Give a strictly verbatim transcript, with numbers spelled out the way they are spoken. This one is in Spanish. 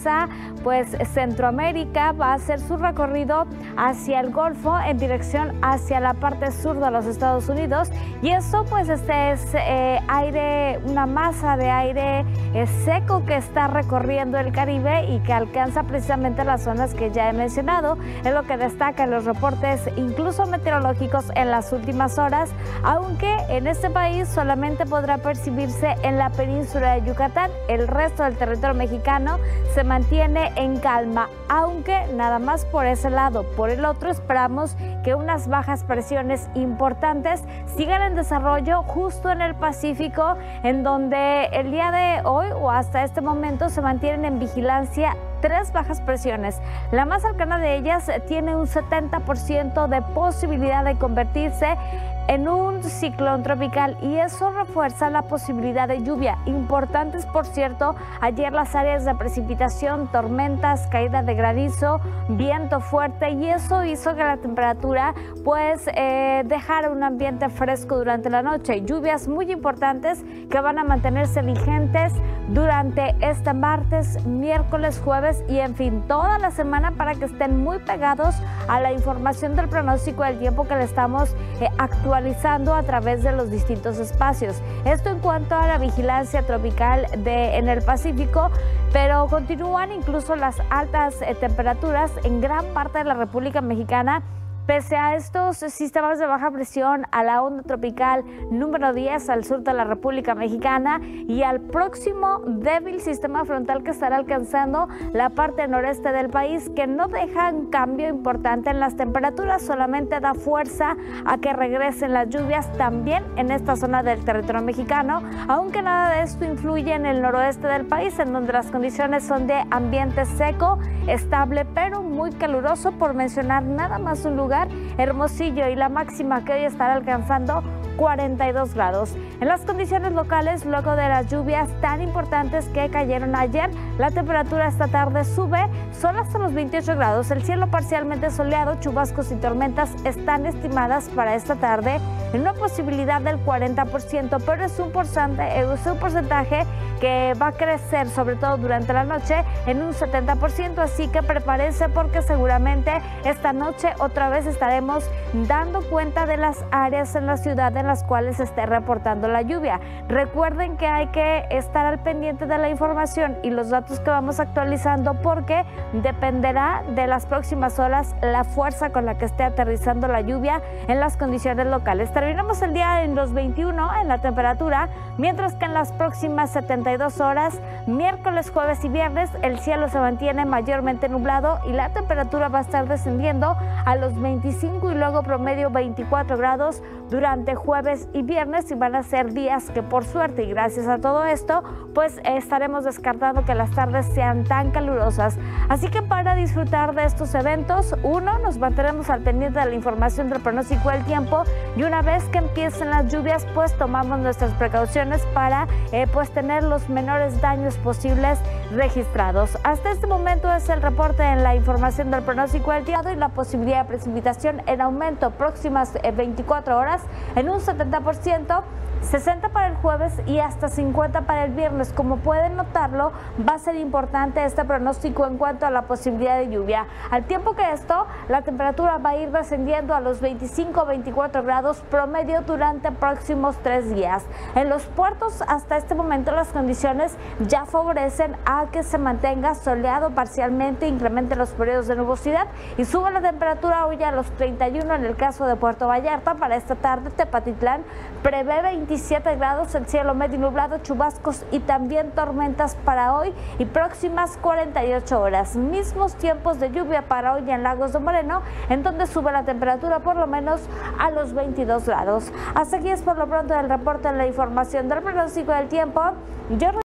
regresa pues Centroamérica, va a hacer su recorrido hacia el Golfo en dirección hacia la parte sur de los Estados Unidos, y eso pues este es eh, aire, una masa de aire eh, seco que está recorriendo el Caribe y que alcanza precisamente las zonas que ya he mencionado. Es lo que destacan los reportes incluso meteorológicos en las últimas horas, aunque en este país solamente podrá percibirse en la península de Yucatán. El resto del territorio mexicano se mantiene en calma, aunque nada más por ese lado. Por el otro, esperamos que unas bajas presiones importantes sigan en desarrollo justo en el Pacífico, en donde el día de hoy o hasta este momento se mantienen en vigilancia tres bajas presiones. La más cercana de ellas tiene un setenta por ciento de posibilidad de convertirse en un ciclón tropical, y eso refuerza la posibilidad de lluvia. Importantes, por cierto, ayer las áreas de precipitación, tormentas, caída de granizo, viento fuerte, y eso hizo que la temperatura pues eh, dejara un ambiente fresco durante la noche. Lluvias muy importantes que van a mantenerse vigentes durante este martes, miércoles, jueves y en fin toda la semana, para que estén muy pegados a la información del pronóstico del tiempo que le estamos eh, actualizando a través de los distintos espacios. Esto en cuanto a la vigilancia tropical de, en el Pacífico, pero continúan incluso las altas eh, temperaturas en gran parte de la República Mexicana. Pese a estos sistemas de baja presión, a la onda tropical número diez al sur de la República Mexicana y al próximo débil sistema frontal que estará alcanzando la parte noreste del país, que no deja un cambio importante en las temperaturas, solamente da fuerza a que regresen las lluvias también en esta zona del territorio mexicano, aunque nada de esto influye en el noroeste del país, en donde las condiciones son de ambiente seco, estable, pero muy caluroso, por mencionar nada más un lugar, Hermosillo, y la máxima que hoy estará alcanzando cuarenta y dos grados. En las condiciones locales, luego de las lluvias tan importantes que cayeron ayer, la temperatura esta tarde sube solo hasta los veintiocho grados. El cielo parcialmente soleado, chubascos y tormentas están estimadas para esta tarde en una posibilidad del cuarenta por ciento, pero es un porcentaje, es un porcentaje que va a crecer sobre todo durante la noche en un setenta por ciento, así que prepárense porque seguramente esta noche otra vez estaremos dando cuenta de las áreas en la ciudad en las cuales se esté reportando la lluvia. Recuerden que hay que estar al pendiente de la información y los datos que vamos actualizando, porque dependerá de las próximas horas la fuerza con la que esté aterrizando la lluvia en las condiciones locales. Terminamos el día en los veintiuno en la temperatura, mientras que en las próximas setenta y dos horas, miércoles, jueves y viernes, el cielo se mantiene mayormente nublado y la temperatura va a estar descendiendo a los veinticinco y luego promedio veinticuatro grados durante jueves y viernes, y van a ser días que por suerte y gracias a todo esto pues estaremos descartando que las tardes sean tan calurosas. Así que para disfrutar de estos eventos, uno, nos mantenemos al pendiente de la información del pronóstico del tiempo, y una vez que empiecen las lluvias pues tomamos nuestras precauciones para eh, pues tener los menores daños posibles registrados. Hasta este momento es el reporte en la información del pronóstico del tiempo, y la posibilidad de precipitación en aumento próximas eh, veinticuatro horas en un setenta por ciento, sesenta para el jueves y hasta cincuenta para el viernes. Como pueden notarlo, va a ser importante este pronóstico en cuanto a la posibilidad de lluvia. Al tiempo que esto, la temperatura va a ir descendiendo a los veinticinco a veinticuatro grados promedio durante próximos tres días. En los puertos hasta este momento las condiciones ya favorecen a que se mantenga soleado parcialmente, incremente los periodos de nubosidad y sube la temperatura hoy a los treinta y uno en el caso de Puerto Vallarta. Para esta tarde, Tepatitlán prevé veintisiete grados, el cielo medio nublado, chubascos y también tormentas para hoy y próximas cuarenta y ocho horas. Mismos tiempos de lluvia para hoy en Lagos de Moreno, en donde sube la temperatura por lo menos a los veintidós grados. Hasta aquí es por lo pronto el reporte en la información del pronóstico del tiempo. Yo